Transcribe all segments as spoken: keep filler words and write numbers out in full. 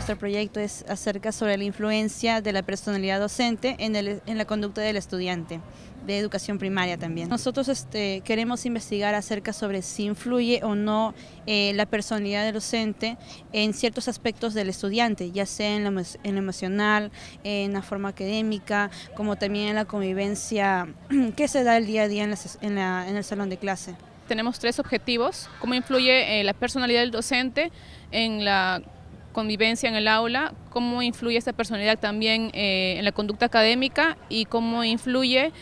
nuestro proyecto es acerca sobre la influencia de la personalidad docente en, el, en la conducta del estudiante, de educación primaria también. Nosotros este, queremos investigar acerca sobre si influye o no eh, la personalidad del docente en ciertos aspectos del estudiante, ya sea en lo, en lo emocional, en la forma académica, como también en la convivencia que se da el día a día en, la, en, la, en el salón de clase. Tenemos tres objetivos: cómo influye eh, la personalidad del docente en la convivencia en el aula, cómo influye esta personalidad también eh, en la conducta académica y cómo influye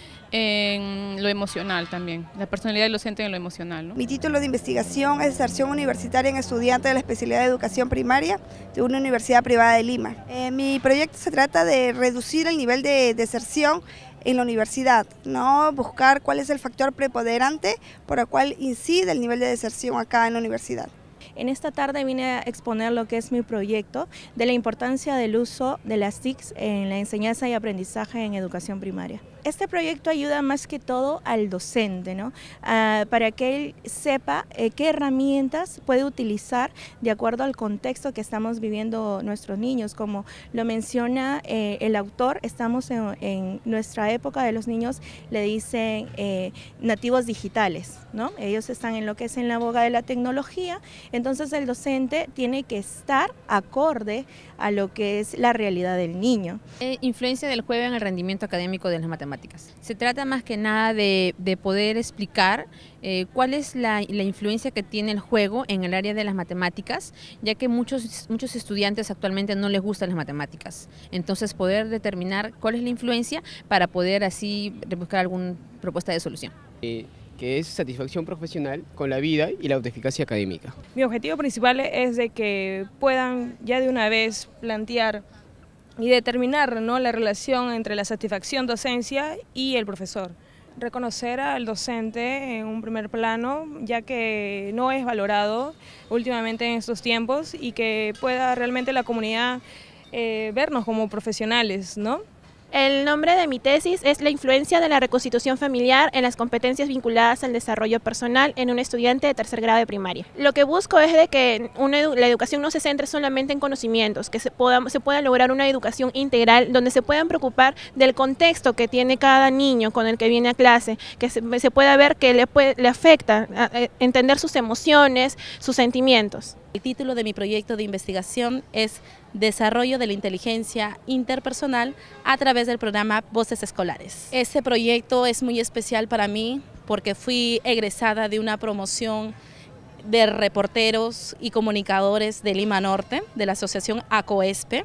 en lo emocional también, la personalidad del docente en lo emocional, ¿no? Mi título de investigación es Deserción Universitaria en Estudiantes de la especialidad de Educación Primaria de una universidad privada de Lima. Eh, mi proyecto se trata de reducir el nivel de deserción en la universidad, ¿no? Buscar cuál es el factor preponderante por el cual incide el nivel de deserción acá en la universidad. En esta tarde vine a exponer lo que es mi proyecto de la importancia del uso de las T I Cs en la enseñanza y aprendizaje en educación primaria. Este proyecto ayuda más que todo al docente, ¿no? Uh, para que él sepa eh, qué herramientas puede utilizar de acuerdo al contexto que estamos viviendo nuestros niños. Como lo menciona eh, el autor, estamos en, en nuestra época de los niños, le dicen eh, nativos digitales, ¿no? Ellos están en lo que es en la boga de la tecnología, entonces el docente tiene que estar acorde a lo que es la realidad del niño. Eh, influencia del juego en el rendimiento académico de las matemáticas. Se trata más que nada de, de poder explicar eh, cuál es la, la influencia que tiene el juego en el área de las matemáticas, ya que muchos, muchos estudiantes actualmente no les gustan las matemáticas. Entonces poder determinar cuál es la influencia para poder así buscar alguna propuesta de solución. Eh, que es satisfacción profesional con la vida y la autoeficacia académica. Mi objetivo principal es de que puedan ya de una vez plantear y determinar, ¿no?, la relación entre la satisfacción docencia y el profesor. Reconocer al docente en un primer plano, ya que no es valorado últimamente en estos tiempos, y que pueda realmente la comunidad eh, vernos como profesionales, ¿no? El nombre de mi tesis es La influencia de la reconstitución familiar en las competencias vinculadas al desarrollo personal en un estudiante de tercer grado de primaria. Lo que busco es de que una edu la educación no se centre solamente en conocimientos, que se pueda, se pueda lograr una educación integral donde se puedan preocupar del contexto que tiene cada niño con el que viene a clase, que se, se pueda ver que le, puede, le afecta, a, a entender sus emociones, sus sentimientos. El título de mi proyecto de investigación es Desarrollo de la inteligencia interpersonal a través del programa Voces Escolares. Este proyecto es muy especial para mí porque fui egresada de una promoción de reporteros y comunicadores de Lima Norte, de la asociación ACOESPE.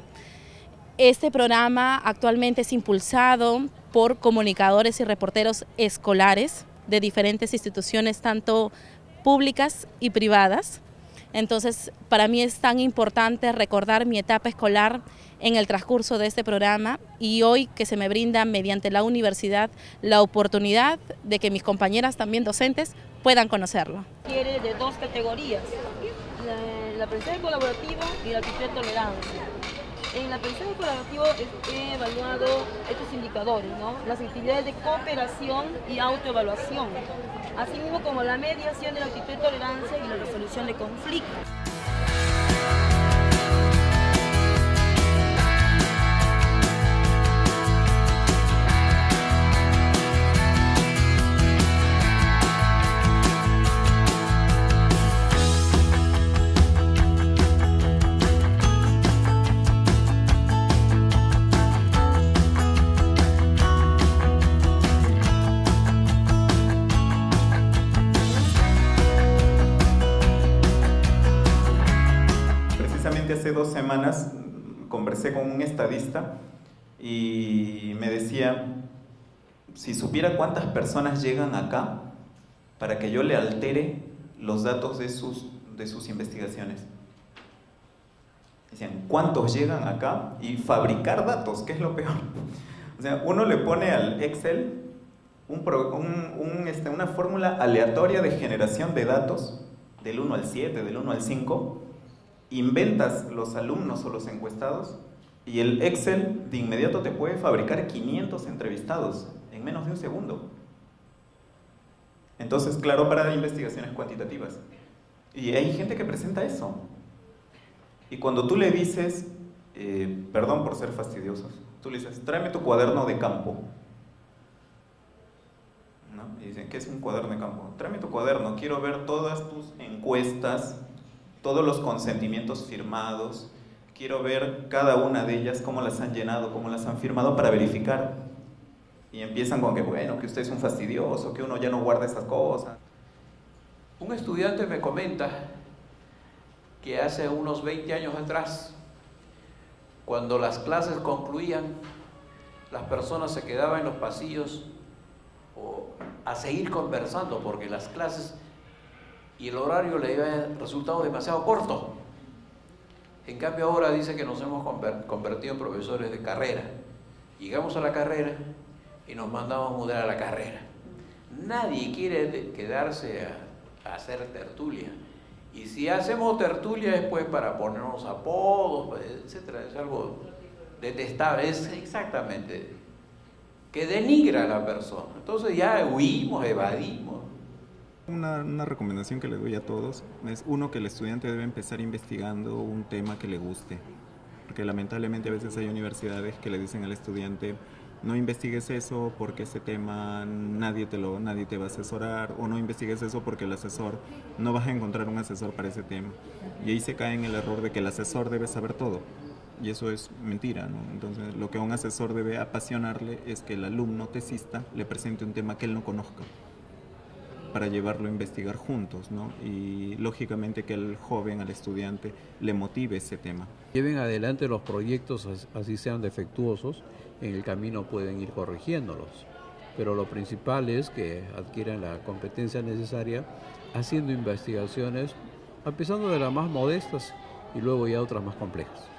Este programa actualmente es impulsado por comunicadores y reporteros escolares de diferentes instituciones, tanto públicas y privadas. Entonces, para mí es tan importante recordar mi etapa escolar en el transcurso de este programa, y hoy que se me brinda mediante la universidad la oportunidad de que mis compañeras también docentes puedan conocerlo. Quiere de dos categorías, la, la aprendizaje colaborativo y la actitud de tolerancia. En el aprendizaje colaborativo he evaluado estos indicadores, ¿no? Las actividades de cooperación y autoevaluación, así mismo como la mediación de la actitud de tolerancia y la resolución de conflictos. Hace dos semanas conversé con un estadista y me decía, si supiera cuántas personas llegan acá para que yo le altere los datos de sus, de sus investigaciones. Decían, ¿cuántos llegan acá? Y fabricar datos, que es lo peor. O sea, uno le pone al Excel un, un, un, este, una fórmula aleatoria de generación de datos del uno al siete, del uno al cinco, inventas los alumnos o los encuestados y el Excel de inmediato te puede fabricar quinientos entrevistados en menos de un segundo. Entonces, claro, para investigaciones cuantitativas. Y hay gente que presenta eso. Y cuando tú le dices, eh, perdón por ser fastidiosos, tú le dices, tráeme tu cuaderno de campo. ¿No? Y dicen, ¿qué es un cuaderno de campo? Tráeme tu cuaderno, quiero ver todas tus encuestas, todos los consentimientos firmados, quiero ver cada una de ellas, cómo las han llenado, cómo las han firmado para verificar. Y empiezan con que, bueno, que usted es un fastidioso, que uno ya no guarda esas cosas. Un estudiante me comenta que hace unos veinte años atrás, cuando las clases concluían, las personas se quedaban en los pasillos o a seguir conversando porque las clases y el horario le había resultado demasiado corto. En cambio ahora dice que nos hemos convertido en profesores de carrera. Llegamos a la carrera y nos mandamos a mudar a la carrera. Nadie quiere quedarse a, a hacer tertulia. Y si hacemos tertulia es pues para ponernos apodos, etcétera. Es algo detestable, es exactamente que denigra a la persona. Entonces ya huimos, evadimos. Una, una recomendación que le doy a todos es, uno, que el estudiante debe empezar investigando un tema que le guste. Porque lamentablemente a veces hay universidades que le dicen al estudiante, no investigues eso porque ese tema nadie te, lo, nadie te va a asesorar, o no investigues eso porque el asesor, no vas a encontrar un asesor para ese tema. Y ahí se cae en el error de que el asesor debe saber todo. Y eso es mentira, ¿no? Entonces, lo que a un asesor debe apasionarle es que el alumno tesista le presente un tema que él no conozca, para llevarlo a investigar juntos, ¿no? Y lógicamente que el joven, al estudiante, le motive ese tema. Lleven adelante los proyectos, así sean defectuosos, en el camino pueden ir corrigiéndolos. Pero lo principal es que adquieran la competencia necesaria haciendo investigaciones, empezando de las más modestas y luego ya otras más complejas.